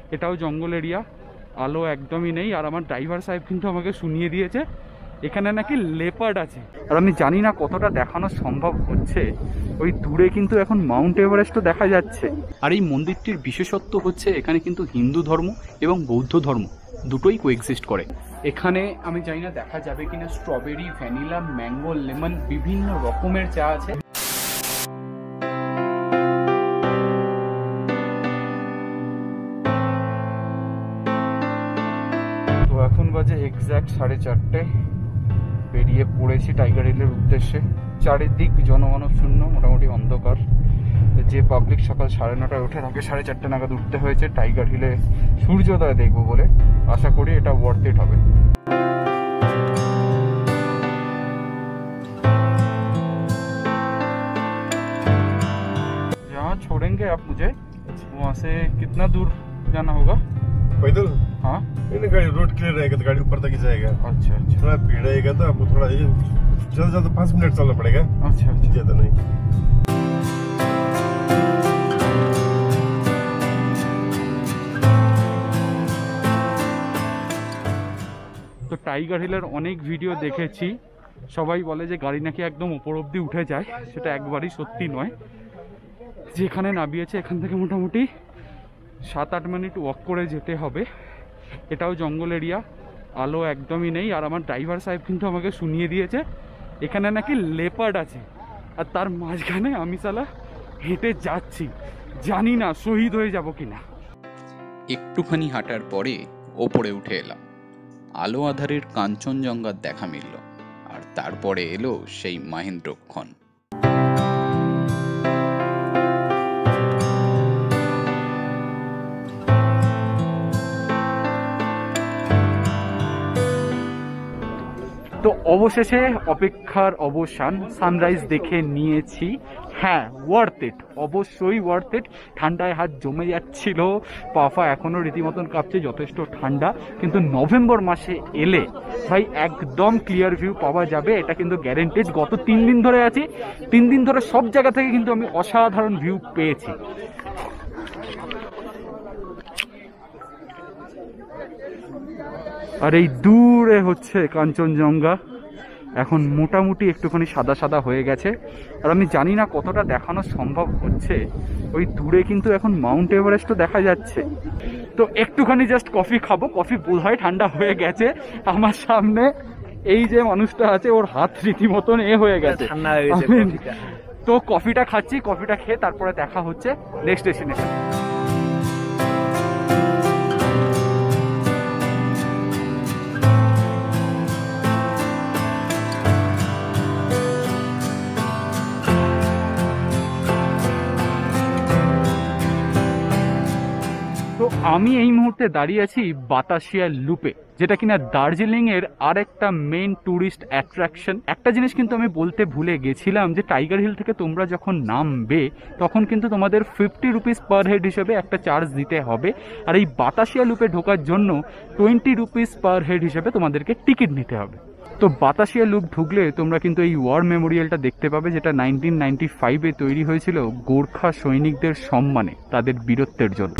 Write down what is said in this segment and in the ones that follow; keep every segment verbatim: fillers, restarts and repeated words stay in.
এটাও জঙ্গল এরিয়া, আলো একদমই নেই। আর আমার ড্রাইভার সাহেব কিন্তু আমাকে শুনিয়ে দিয়েছে এখানে নাকি লেপার্ড আছে, আর আমি জানি না কতটা দেখানো সম্ভব হচ্ছে। ওই দূরে কিন্তু এখন মাউন্ট এভারেস্টও দেখা যাচ্ছে। আর এই মন্দিরটির বিশেষত্ব হচ্ছে এখানে কিন্তু হিন্দু ধর্ম এবং বৌদ্ধ ধর্ম দুটোই কোএক্সিস্ট করে। এখানে আমি জানি না দেখা যাবে কিনা, স্ট্রবেরি, ভ্যানিলা, ম্যাঙ্গো, লেমন বিভিন্ন রকমের চা আছে। তো এখন বাজে এক্স্যাক্ট সাড়ে চারটে, বেরিয়ে পড়েছি টাইগার হিলের উদ্দেশ্যে। চারিদিক জনমানব শূন্য, মোটামুটি অন্ধকার। যে পাবলিক সকাল সাড়ে নটায় ওঠে তাকে সাড়ে চারটে নাগাদ উঠতে হয়েছে টাইগার হিলে সূর্যোদয় দেখবো বলে। আশা করি এটা ওয়ার্থ ইট হবে। जहाँ छोड़ेंगे आप मुझे वहाँ से कितना दूर जाना होगा? पैदल? हाँ, नहीं गाड़ी रोड क्लियर रहेगा तो गाड़ी ऊपर तक ही जाएगा। अच्छा अच्छा। थोड़ा भीड़ रहेगा तो आपको थोड़ा ये ज्यादा ज्यादा पाँच मिनट चलना पड़ेगा। अच्छा अच्छा, ज्यादा नहीं। তো টাইগার হিলের অনেক ভিডিও দেখেছি, সবাই বলে যে গাড়ি নাকি একদম উপর অব্দি উঠে যায়। সেটা একবারই সত্যি নয়। যেখানে নামিয়েছে এখান থেকে মোটামুটি সাত আট মিনিট ওয়াক করে যেতে হবে। এটাও জঙ্গল এরিয়া, আলো একদমই নেই। আর আমার ড্রাইভার সাহেব কিন্তু আমাকে শুনিয়ে দিয়েছে এখানে নাকি লেপার্ড আছে, আর তার মাঝখানে আমি সালা হেঁটে যাচ্ছি। জানি না শহীদ হয়ে যাব কিনা। একটুখানি হাঁটার পরে ওপরে উঠে এলাম। আলো আধারের কাঞ্চনজঙ্ঘার দেখা মিলল, আর তারপরে এলো সেই মহেন্দ্রক্ষণ। তো অবশেষে অপেক্ষার অবসান, সানরাইজ দেখে নিয়েছি। হ্যাঁ, ওয়ার্থ ইট, অবশ্যই ওয়ার্থ ইট। ঠান্ডায় হাত জমে যাচ্ছিল, পাফা এখনও রীতিমতন কাঁপছে, যথেষ্ট ঠান্ডা। কিন্তু নভেম্বর মাসে এলে ভাই একদম ক্লিয়ার ভিউ পাওয়া যাবে, এটা কিন্তু গ্যারেন্টেড। গত তিন দিন ধরে আছি, তিন দিন ধরে সব জায়গা থেকে কিন্তু আমি অসাধারণ ভিউ পেয়েছি। আর এই দূরে হচ্ছে কাঞ্চনজঙ্ঘা, এখন মোটামুটি একটুখানি সাদা সাদা হয়ে গেছে। আর আমি জানি না কতটা দেখানো সম্ভব হচ্ছে। ওই দূরে কিন্তু এখন মাউন্ট এভারেস্টও দেখা যাচ্ছে। তো একটুখানি জাস্ট কফি খাবো, কফি বোধহয় ঠান্ডা হয়ে গেছে। আমার সামনে এই যে মানুষটা আছে ওর হাত রীতিমতন এ হয়ে গেছে, তো কফিটা খাচ্ছি, কফিটা খেয়ে তারপরে দেখা হচ্ছে নেক্সট ডেস্টিনেশন। তো আমি এই মুহূর্তে দাঁড়িয়ে আছি বাতাসিয়া লুপে, যেটা কিনা দার্জিলিং এর আরেকটা মেইন ট্যুরিস্ট অ্যাট্রাকশন। একটা জিনিস কিন্তু আমি বলতে ভুলে গেছিলাম যে টাইগার হিল থেকে তোমরা যখন নামবে তখন কিন্তু তোমাদের ফিফটি রুপিস পার হেড হিসেবে একটা চার্জ দিতে হবে। আর এই বাতাসিয়া লুপে ঢোকার জন্য টোয়েন্টি রুপিস পার হেড হিসেবে তোমাদেরকে টিকিট নিতে হবে। তো বাতাসিয়া লুপ ঢুকলে তোমরা কিন্তু এই ওয়ার মেমোরিয়ালটা দেখতে পাবে, যেটা নাইনটিন নাইনটি ফাইভে তৈরি হয়েছিল গোর্খা সৈনিকদের সম্মানে, তাদের বীরত্বের জন্য।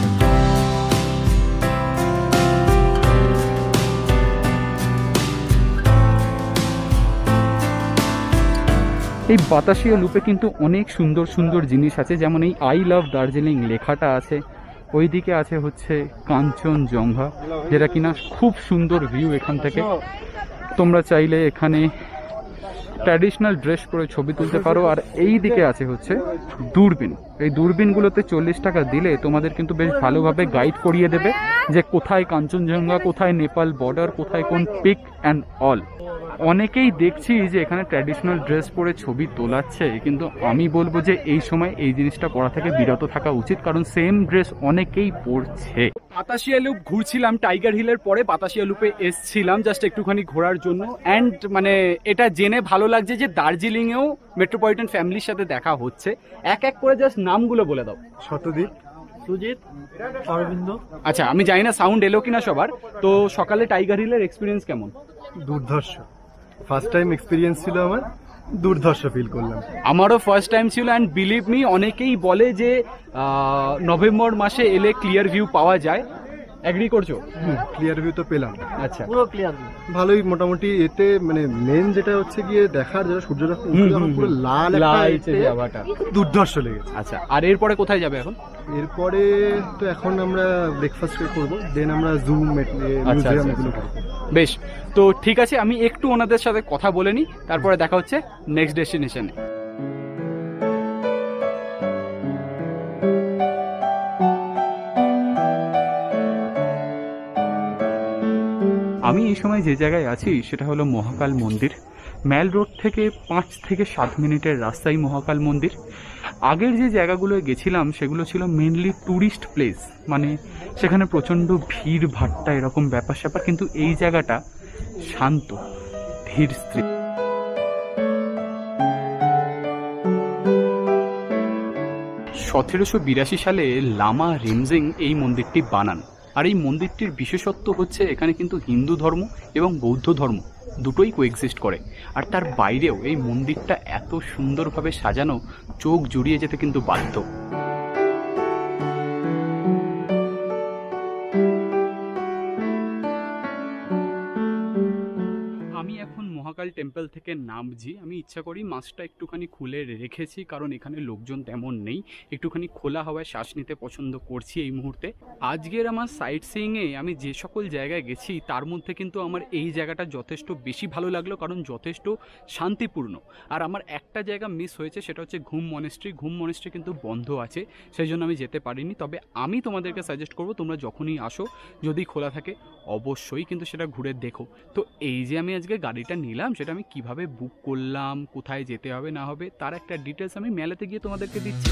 এই বাতাসিয়া লুপে কিন্তু অনেক সুন্দর সুন্দর জিনিস আছে, যেমন এই আই লাভ দার্জিলিং লেখাটা আছে। ওইদিকে আছে হচ্ছে কাঞ্চনজঙ্ঘা, যেটা কিনা খুব সুন্দর ভিউ এখান থেকে। তোমরা চাইলে এখানে ট্র্যাডিশনাল ড্রেস পরে ছবি তুলতে পারো। আর এই দিকে আছে হচ্ছে দূরবীন। এই দূরবীনগুলোতে চল্লিশ টাকা দিলে তোমাদের কিন্তু বেশ ভালোভাবে গাইড করিয়ে দেবে যে কোথায় কাঞ্চনজঙ্ঘা, কোথায় নেপাল বর্ডার, কোথায় কোন পিক অ্যান্ড অল। অনেকেই দেখছি যে এখানে ট্র্যাডিশনাল ড্রেস পরে ছবি তোলাচ্ছে, কিন্তু আমি বলবো যে এই সময় এই জিনিসটা করা থেকে বিরত থাকা উচিত, কারণ সেম ড্রেস অনেকেই পরছে। বাতাসিয়া লুপ ঘুরছিলাম, টাইগার হিলের পরে বাতাসিয়া লুপে এসছিলাম জাস্ট একটুখানি ঘোরার জন্য। অ্যান্ড মানে এটা জেনে ভালো লাগছে যে দার্জিলিংয়েও মেট্রোপলিটন ফ্যামিলির সাথে দেখা হচ্ছে। এক এক করে জাস্ট নামগুলো বলে দাও। শতদীপ, সুজিত, অরবিন্দ। আচ্ছা, আমি জানি না সাউন্ড এলো কিনা সবার। তো সকালে টাইগার হিলের এক্সপিরিয়েন্স কেমন? দুর্ধর্ষ, ফার্স্ট টাইম এক্সপিরিয়েন্স ছিল আমার। দুর্ধর্ষ ফিল করলাম। আমারও ফার্স্ট টাইম ছিল, অ্যান্ড বিলিভ মি, অনেকেই বলে যে আহ, নভেম্বর মাসে এলে ক্লিয়ার ভিউ পাওয়া যায়। এগ্রি করছো? ক্লিয়ার ভিউ তো পেলাম। আচ্ছা, পুরো ক্লিয়ার। ভালোই মোটামুটি। এতে মানে মেন যেটা হচ্ছে গিয়ে দেখার, যেটা সূর্যটা হুম, হুম, যখন পুরো হুম। লাল লাল একটা যে এতে আভাটা। দুর্ধর্ষ লেগেছে। আচ্ছা, আর এরপরে কোথায় যাবে এখন? এরপরে তো এখন আমরা ব্রেকফাস্ট করবো, দেন আমরা জুম মিউজিয়াম আচ্ছা, এগুলো আচ্ছা। করবো। বেশ, তো ঠিক আছে, আমি একটু ওনাদের সাথে কথা বলে নিই, তারপরে দেখা হচ্ছে নেক্সট ডেস্টিনেশনে। আমি এই সময় যে জায়গায় আছি সেটা হলো মহাকাল মন্দির। ম্যাল রোড থেকে পাঁচ থেকে সাত মিনিটের রাস্তায় মহাকাল মন্দির। আগের যে জায়গাগুলোয় গেছিলাম সেগুলো ছিল মেনলি ট্যুরিস্ট প্লেস, মানে সেখানে প্রচণ্ড ভিড় ভাট্টা এরকম ব্যাপার স্যাপার, কিন্তু এই জায়গাটা শান্ত, ধীর স্থির। সতেরোশো বিরাশি সালে লামা রিমজিং এই মন্দিরটি বানান। আর এই মন্দিরটির বিশেষত্ব হচ্ছে এখানে কিন্তু হিন্দু ধর্ম এবং বৌদ্ধ ধর্ম দুটোই কোএক্সিস্ট করে। আর তার বাইরেও এই মন্দিরটা এত সুন্দরভাবে সাজানো, চোখ জুড়িয়ে যেতে কিন্তু বাধ্য। আমি এখন মহাকাল টেম্পল থেকে নামছি। আমি ইচ্ছা করি মাছটা একটুখানি খুলে রেখেছি, কারণ এখানে লোকজন তেমন নেই, একটুখানি খোলা হাওয়ায় শ্বাস নিতে পছন্দ করছি এই মুহূর্তে। আজকের আমার সাইট সিইংয়ে আমি যে সকল জায়গায় গেছি তার মধ্যে কিন্তু আমার এই জায়গাটা যথেষ্ট বেশি ভালো লাগলো, কারণ যথেষ্ট শান্তিপূর্ণ। আর আমার একটা জায়গা মিস হয়েছে, সেটা হচ্ছে ঘুম মনেস্ট্রি। ঘুম মনেস্ট্রি কিন্তু বন্ধ আছে, সেই জন্য আমি যেতে পারিনি। তবে আমি তোমাদেরকে সাজেস্ট করবো, তোমরা যখনই আসো যদি খোলা থাকে অবশ্যই কিন্তু সেটা ঘুরে দেখো। তো এই যে আমি আজকে গাড়িটা নিলাম, সেটা আমি কিভাবে বুক করলাম, কোথায় যেতে হবে না হবে তার একটা ডিটেলস আমি মেলাতে গিয়ে তোমাদেরকে দিচ্ছি।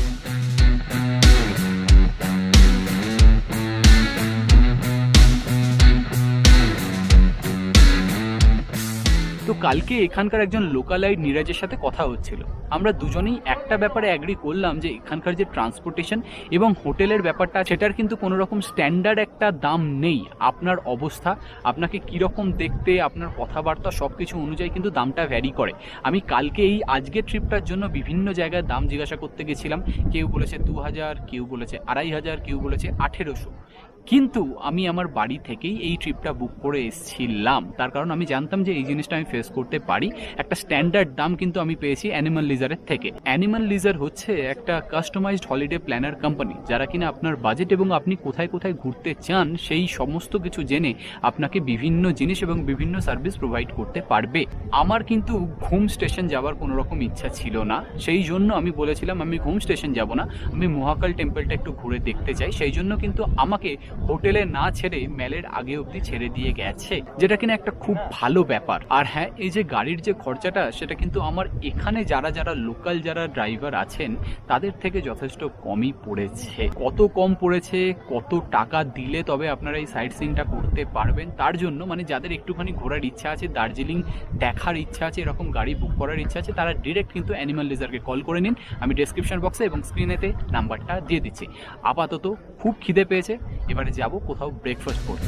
তো কালকে এখানকার একজন লোকালাইট নিরাজের সাথে কথা হচ্ছিল। আমরা দুজনেই একটা ব্যাপারে অ্যাগ্রি করলাম যে এখানকার যে ট্রান্সপোর্টেশন এবং হোটেলের ব্যাপারটা, সেটার কিন্তু কোনো রকম স্ট্যান্ডার্ড একটা দাম নেই। আপনার অবস্থা, আপনাকে কীরকম দেখতে, আপনার কথাবার্তা সব কিছু অনুযায়ী কিন্তু দামটা ভ্যারি করে। আমি কালকে এই আজকের ট্রিপটার জন্য বিভিন্ন জায়গায় দাম জিজ্ঞাসা করতে গেছিলাম। কেউ বলেছে দু হাজার, কেউ বলেছে আড়াই হাজার, কেউ বলেছে আঠেরোশো। কিন্তু আমি আমার বাড়ি থেকেই এই ট্রিপটা বুক করে এসেছিলাম, তার কারণ আমি জানতাম যে এই জিনিসটা আমি ফেস করতে পারি। একটা স্ট্যান্ডার্ড দাম কিন্তু আমি পেয়েছি অ্যানিমাল লিজারের থেকে। অ্যানিমাল লিজার হচ্ছে একটা কাস্টমাইজড হলিডে প্ল্যানার কোম্পানি, যারা কিনা আপনার বাজেট এবং আপনি কোথায় কোথায় ঘুরতে চান সেই সমস্ত কিছু জেনে আপনাকে বিভিন্ন জিনিস এবং বিভিন্ন সার্ভিস প্রোভাইড করতে পারবে। আমার কিন্তু ঘুম স্টেশন যাওয়ার কোনো রকম ইচ্ছা ছিল না, সেই জন্য আমি বলেছিলাম আমি ঘুম স্টেশন যাব না, আমি মহাকাল টেম্পলটা একটু ঘুরে দেখতে চাই। সেই জন্য কিন্তু আমাকে হোটেলে না ছেড়ে মেলের আগে অবধি ছেড়ে দিয়ে গেছে, যেটা কিনা একটা খুব ভালো ব্যাপার। আর হ্যাঁ, এই যে গাড়ির যে খরচাটা, সেটা কিন্তু আমার এখানে যারা যারা লোকাল যারা ড্রাইভার আছেন তাদের থেকে যথেষ্ট কমই পড়েছে। কত কম পড়েছে, কত টাকা দিলে তবে আপনারা এই সাইট সিইংটা করতে পারবেন, তার জন্য মানে যাদের একটুখানি ঘোরার ইচ্ছা আছে, দার্জিলিং দেখার ইচ্ছা আছে, এরকম গাড়ি বুক করার ইচ্ছা আছে, তারা ডিরেক্ট কিন্তু অ্যানিমাল লিজারকে কল করে নিন। আমি ডেসক্রিপশন বক্সে এবং স্ক্রিনেতে নাম্বারটা দিয়ে দিচ্ছি। আপাতত খুব খিদে পেয়েছে, এবারে যাব কোথাও ব্রেকফাস্ট করতে।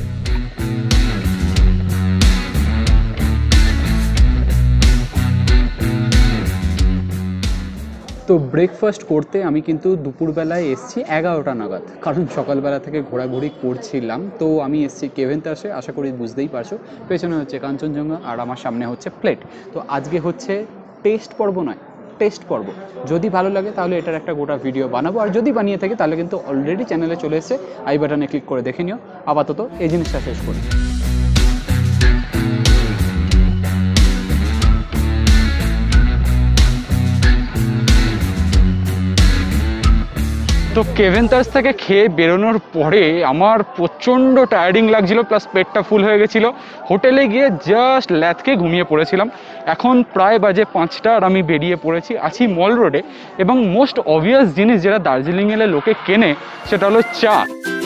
তো ব্রেকফাস্ট করতে আমি কিন্তু দুপুরবেলায় এসেছি এগারোটা নাগাদ, কারণ সকালবেলা থেকে ঘোরাঘুরি করছিলাম। তো আমি এসেছি কেভেন্টাসে, আশা করি বুঝতেই পারছো। পেছনে হচ্ছে কাঞ্চনজঙ্ঘা আর আমার সামনে হচ্ছে প্লেট। তো আজকে হচ্ছে টেস্ট পর্ব নয়, টেস্ট পর্ব। যদি ভালো লাগে তাহলে এটার একটা গোটা ভিডিও বানাবো, আর যদি বানিয়ে থাকি তাহলে কিন্তু অলরেডি চ্যানেলে চলে এসেছে, আই বাটনে ক্লিক করে দেখে নিও। আপাতত এই জিনিসটা শেষ করি। তো কেভেন্টাস থেকে খেয়ে বেরোনোর পরে আমার প্রচণ্ড টায়ার্ডিং লাগছিল, প্লাস পেটটা ফুল হয়ে গেছিলো। হোটেলে গিয়ে জাস্ট ল্যাথকে ঘুমিয়ে পড়েছিলাম। এখন প্রায় বাজে পাঁচটা আর আমি বেরিয়ে পড়েছি, আছি মল রোডে। এবং মোস্ট অবভিয়াস জিনিস যেটা দার্জিলিং এলে লোকে কেনে, সেটা হলো চা।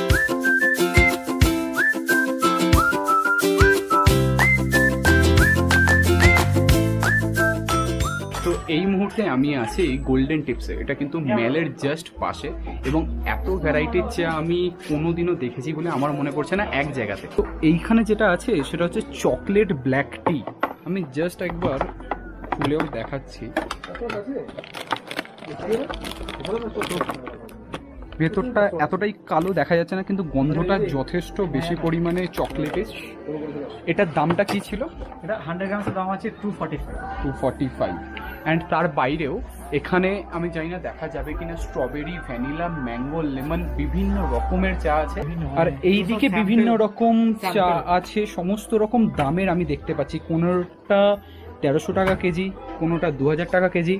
তো এই মুহূর্তে আমি আছি গোল্ডেন টিপসে, এটা কিন্তু মেলের জাস্ট পাশে, এবং এত ভ্যারাইটির চা আমি কোনোদিনও দেখেছি বলে আমার মনে পড়ছে না এক জায়গাতে। তো এইখানে যেটা আছে সেটা হচ্ছে চকলেট ব্ল্যাক টি। আমি জাস্ট একবার খুলেও দেখাচ্ছি। ভেতরটা এতটাই কালো দেখা যাচ্ছে না, কিন্তু গন্ধটা যথেষ্ট বেশি পরিমাণে চকলেটের। এটার দামটা কি ছিল? এটা হান্ড্রেড গ্রামসের দাম আছে two forty five two forty five and তার বাইরেও এখানে আমি জানি না দেখা যাবে কিনা স্ট্রবেরি, ভ্যানিলা, ম্যাঙ্গো, লেমন বিভিন্ন রকমের চা আছে। আর এই দিকে বিভিন্ন রকম চা আছে, সমস্ত রকম দামের আমি দেখতে পাচ্ছি। কোনোটা তেরোশো টাকা কেজি, কোনোটা দু হাজার টাকা কেজি,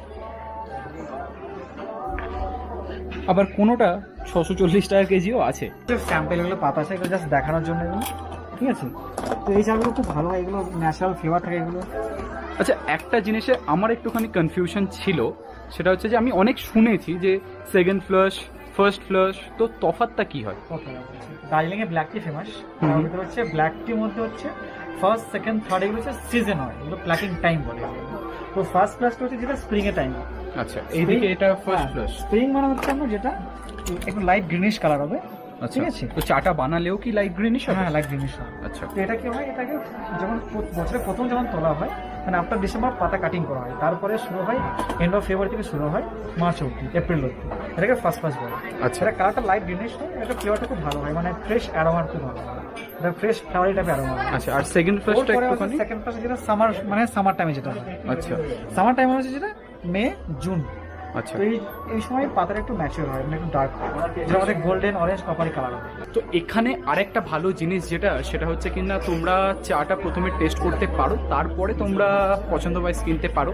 আবার কোনোটা ছশো চল্লিশ টাকা কেজিও আছে। স্যাম্পেল এগুলো পাতা আছে, এগুলো জাস্ট দেখানোর জন্য এগুলো, ঠিক আছে। তো এই চাগুলো খুব ভালো হয়, এগুলো ন্যাচারাল ফ্লেভার থাকে এগুলো। আচ্ছা, একটা জিনিসে আমার একটুখানি কনফিউশন ছিল, সেটা হচ্ছে যে আমি অনেক শুনেছি যে সেকেন্ড ফ্লাশ, ফার্স্ট ফ্লাশ, তো তফাৎটা কি হয়? দার্জিলিং এ ব্ল্যাক টি ফেমাস, তার ভিতরে হচ্ছে ব্ল্যাক টির মধ্যে হচ্ছে ফার্স্ট, সেকেন্ড, থার্ড এগুলো হচ্ছে সিজন হয়, এগুলো প্ল্যাকিং টাইম বলে। তো ফার্স্ট ফ্লাশটা হচ্ছে যেটা স্প্রিং এর টাইম। আচ্ছা, এইদিকে এটা ফার্স্ট ফ্লাশ। স্প্রিং মানে হচ্ছে আমরা যেটা একটু লাইট গ্রিনিশ কালার হবে, ঠিক আছে। তো চাটা বানালেও কি লাইট গ্রিনিশ হবে? হ্যাঁ, লাইট গ্রিনিশ হয়। আচ্ছা, তো এটা কি হয়, এটাকে যখন বছরের প্রথম যখন তোলা হয়, মানে আফটার ডিসেম্বর পাতা কাটিং করা হয়, তারপরে শুরু হয় এন্ড অফ ফেব্রুয়ারি থেকে শুরু হয় মার্চ অব্দি, এপ্রিল অব্দি, এটাকে ফার্স্ট ফার্স্ট বলে। আচ্ছা, এটা কালারটা লাইট গ্রিনিশ হয়, এটা ফ্লেভারটা খুব ভালো হয়, মানে ফ্রেশ অ্যারোমা খুব ভালো হয়, এটা ফ্রেশ ফ্লাওয়ারি টাইপের অ্যারোমা। আচ্ছা, আর সেকেন্ড ফ্লাশটা একটুখানি? সেকেন্ড ফ্লাশ যেটা সামার, মানে সামার টাইমে যেটা হয়। আচ্ছা, সামার টাইম হচ্ছে যেটা মে জুন। আচ্ছা, তো এই এই সময় পাতাটা একটু ম্যাচিওর হয়, মানে একটু ডার্ক হয়, যেটা আমাদের গোল্ডেন অরেঞ্জ কপারি কালার হবে। তো এখানে আরেকটা ভালো জিনিস যেটা, সেটা হচ্ছে কিনা তোমরা চাটা প্রথমে টেস্ট করতে পারো, তারপরে তোমরা পছন্দ ওয়াইজ কিনতে পারো।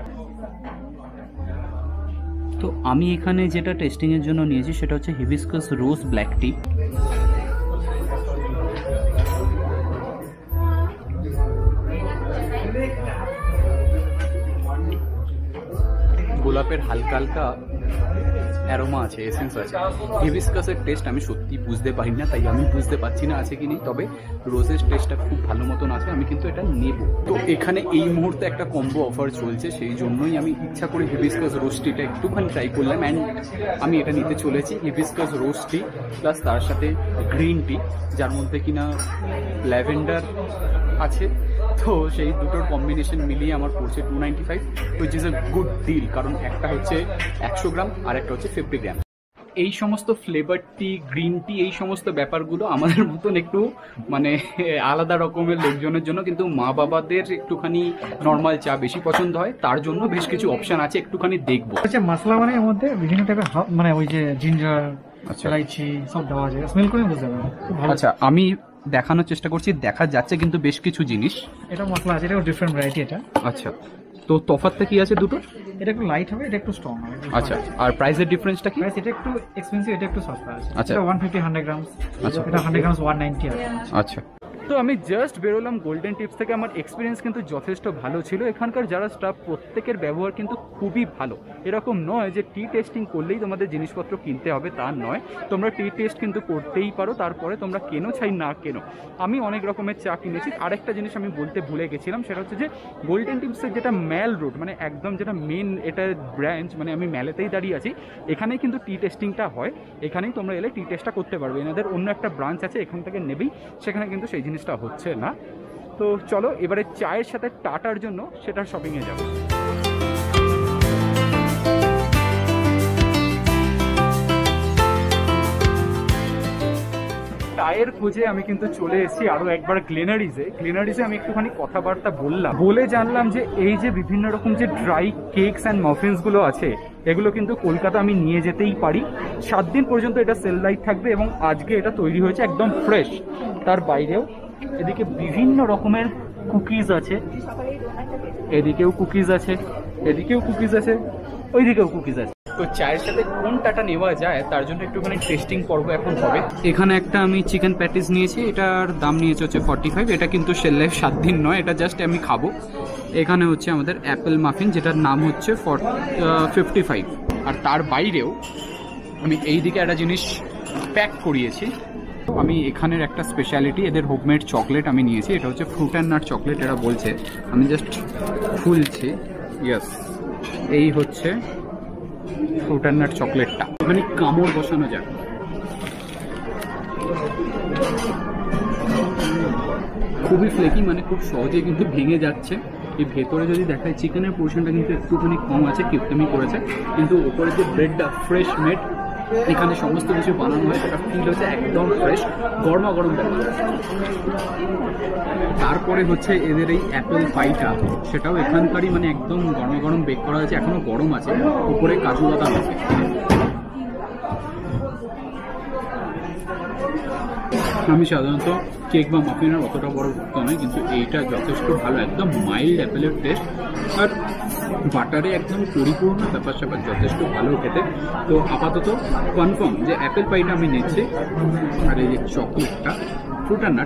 তো আমি এখানে যেটা টেস্টিংয়ের জন্য নিয়েছি সেটা হচ্ছে হিবিস্কাস রোজ ব্ল্যাক টি। গোলাপের হালকা হালকা অ্যারোমা আছে, এসেন্স আছে। হিবিস্কাসের টেস্ট আমি সত্যি বুঝতে পারি না, তাই আমি বুঝতে পারছি না আছে কি নেই, তবে রোজের টেস্টটা খুব ভালো মতন আছে, আমি কিন্তু এটা নেব। তো এখানে এই মুহূর্তে একটা কম্বো অফার চলছে, সেই জন্যই আমি ইচ্ছা করে হিবিস্কাস রোজ টিটা একটুখানি ট্রাই করলাম। অ্যান্ড আমি এটা নিতে চলেছি হিবিস্কাস রোজ টি প্লাস তার সাথে গ্রিন টি, যার মধ্যে কিনা ল্যাভেন্ডার আছে। তো সেই দুটোর কম্বিনেশন মিলিয়ে আমার পড়ছে two ninety five, which is a good deal, কারণ একটা হচ্ছে একশো গ্রাম আর একটা হচ্ছে ফিফটি গ্রাম। এই সমস্ত ফ্লেভার টি, গ্রিন টি, এই সমস্ত ব্যাপারগুলো আমাদের মতন একটু মানে আলাদা রকমের লোকজনের জন্য, কিন্তু মা বাবাদের একটুখানি নর্মাল চা বেশি পছন্দ হয়, তার জন্য বেশ কিছু অপশন আছে, একটুখানি দেখবো। হচ্ছে মশলা মানে এর মধ্যে বিভিন্ন টাইপের মানে ওই যে জিঞ্জার, আচ্ছা, এলাইচি সব দেওয়া যায়, স্মেল করে বুঝতে পারবেন। আচ্ছা, আমি দেখানোর চেষ্টা করছি, দেখা যাচ্ছে কিন্তু বেশ কিছু জিনিস। এটা মশলা আছে, এটা ডিফারেন্ট ভ্যারাইটি এটা। আচ্ছা, তো তফাৎটা কি আছে দুটোর? এটা একটু লাইট হবে, এটা একটু স্ট্রং হবে। আচ্ছা, আর প্রাইসের ডিফারেন্সটা কি? প্রাইস এটা একটু এক্সপেন্সিভ, এটা একটু সস্তা আছে। আচ্ছা, এটা ওয়ান ফিফটি হান্ড্রেড গ্রামস, আচ্ছা, এটা হান্ড্রেড গ্রামস ওয়ান নাইনটি আছে। আচ্ছা। তো আমি জাস্ট বেরোলাম গোল্ডেন টিপস থেকে, আমার এক্সপিরিয়েন্স কিন্তু যথেষ্ট ভালো ছিল। এখানকার যারা স্টাফ প্রত্যেকের ব্যবহার কিন্তু খুবই ভালো। এরকম নয় যে টি টেস্টিং করলেই তোমাদের জিনিসপত্র কিনতে হবে, তা নয়, তোমরা টি টেস্ট কিন্তু করতেই পারো, তারপরে তোমরা কেনো চাই না কেনো। আমি অনেক রকমের চা কিনেছি। আরেকটা জিনিস আমি বলতে ভুলে গেছিলাম, সেটা হচ্ছে যে গোল্ডেন টিপসের যেটা ম্যাল রোড, মানে একদম যেটা মেন এটা ব্রাঞ্চ, মানে আমি ম্যালেতেই দাঁড়িয়ে আছি, এখানেই কিন্তু টি টেস্টিংটা হয়। এখানেই তোমরা এলে টি টেস্টটা করতে পারবে। এনাদের অন্য একটা ব্রাঞ্চ আছে, এখান থেকে নেবেই, সেখানে কিন্তু সেই জিনিসটা হচ্ছে না। তো চলো এবারে চায়ের সাথে টাটার জন্য সেটার শপিংয়ে যাবো। চায়ের খোঁজে আমি কিন্তু চলে এসেছি আরো একবার গ্লেনারিজে। গ্লেনারিজে আমি একটুখানি কথাবার্তা বললাম, বলে জানলাম যে এই যে বিভিন্ন রকম যে ড্রাই কেকস অ্যান্ড মাফিনস গুলো আছে, এগুলো কিন্তু কলকাতা আমি নিয়ে যেতেই পারি। সাত দিন পর্যন্ত এটা সেল লাইট থাকবে এবং আজকে এটা তৈরি হয়েছে একদম ফ্রেশ। তার বাইরেও এদিকে বিভিন্ন রকমের কুকিজ আছে, এদিকেও কুকিজ আছে, এদিকেও কুকিজ আছে, ওইদিকেও কুকিজ আছে। তো চায়ের সাথে কোনটাটা নেওয়া যায় তার জন্য একটুখানি টেস্টিং পর্ব এখন হবে। এখানে একটা আমি চিকেন প্যাটিস নিয়েছি, এটার দাম নিয়েছে হচ্ছে ফর্টি ফাইভ। এটা কিন্তু সেল লাইফ সাত দিন নয়, এটা জাস্ট আমি খাবো। এখানে হচ্ছে আমাদের অ্যাপেল মাফিন, যেটার নাম হচ্ছে ফর ফিফটি ফাইভ। আর তার বাইরেও আমি এই দিকে একটা জিনিস প্যাক করিয়েছি। আমি এখানের একটা স্পেশালিটি, এদের হোমমেড চকলেট আমি নিয়েছি। এটা হচ্ছে ফ্রুট অ্যান্ড নাট চকলেট এরা বলছে, আমি জাস্ট খুলছি। ইয়েস, এই হচ্ছে ফ্রুট অ্যান্ড নাট চকলেটটা। ওখানে কামড় বসানো যাক। খুবই ফ্লেকি, মানে খুব সহজে কিন্তু ভেঙে যাচ্ছে। এই ভেতরে যদি দেখায় চিকেনের পোর্শনটা কিন্তু একটুখানি কম আছে, কিউবটামি করেছে, কিন্তু ওপরে যে ব্রেডটা ফ্রেশ মেড, এখানে সমস্ত কিছু বানানো হয় সেটা ফিল হচ্ছে একদম ফ্রেশ, গরমা গরম ব্যাপার। তারপরে হচ্ছে এদের এই অ্যাপেল পাইটা, সেটাও এখানকারই, মানে একদম গরমা গরম বেক করা আছে, এখনো গরম আছে, উপরে কাজু বাদাম আছে। আমি সাধারণত কেক বা মাফিনের অতটা বড় ভক্ত নয়, কিন্তু এইটা যথেষ্ট ভালো, একদম মাইল্ড অ্যাপেলের টেস্ট, আর বাটারে একদম পরিপূর্ণ ব্যাপার স্যাপার, যথেষ্ট ভালো খেতে। তো আপাতত কনফার্ম যে অ্যাপেল পাইটা আমি নিচ্ছি। আর এই যে চকলেটটা, ফ্রুট অ্যান্ড নাট,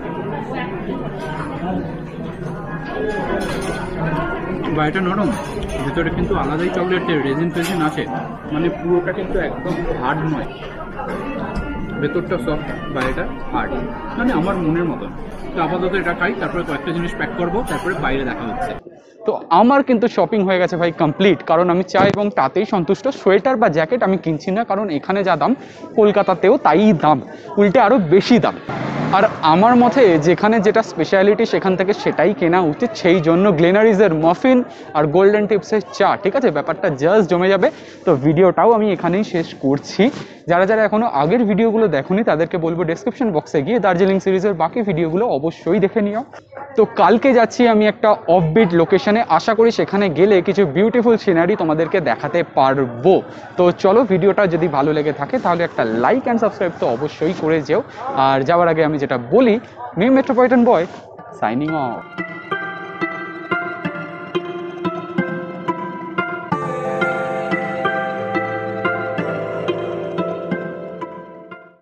বাইটা নরম, ভেতরে কিন্তু আলাদাই চকলেটের রেজিন ফেজিন আছে, মানে পুরোটা কিন্তু একদম হার্ড নয়, ভেতরটা সফট, বাইরেটা হার্ড, মানে আমার মনের মতন। তো আপাতত এটা খাই, তারপরে কয়েকটা জিনিস প্যাক করবো, তারপরে বাইরে দেখা হচ্ছে। তো আমার কিন্তু শপিং হয়ে গেছে ভাই কমপ্লিট, কারণ আমি চাই এবং তাতেই সন্তুষ্ট। সোয়েটার বা জ্যাকেট আমি কিনছি না, কারণ এখানে যা দাম কলকাতাতেও তাই দাম, উল্টে আরও বেশি দাম। আর আমার মতে যেখানে যেটা স্পেশালিটি সেখান থেকে সেটাই কেনা উচিত, সেই জন্য গ্লেনারিজের মাফিন আর গোল্ডেন টিপসের চা, ঠিক আছে, ব্যাপারটা জাস্ট জমে যাবে। তো ভিডিওটাও আমি এখানেই শেষ করছি। যারা যারা এখনও আগের ভিডিওগুলো দেখোনি তাদেরকে বলবো ডেসক্রিপশন বক্সে গিয়ে দার্জিলিং সিরিজের বাকি ভিডিওগুলো অবশ্যই দেখে নিও। তো কালকে যাচ্ছি আমি একটা অফবিট লোকেশনে, আশা করি সেখানে গেলে কিছু বিউটিফুল সিনারি তোমাদেরকে দেখাতে পারবো। তো চলো, ভিডিওটা যদি ভালো লেগে থাকে তাহলে একটা লাইক অ্যান্ড সাবস্ক্রাইব তো অবশ্যই করে যেও। আর যাওয়ার আগে আমি যেটা বলি, me metropolitan boy signing of.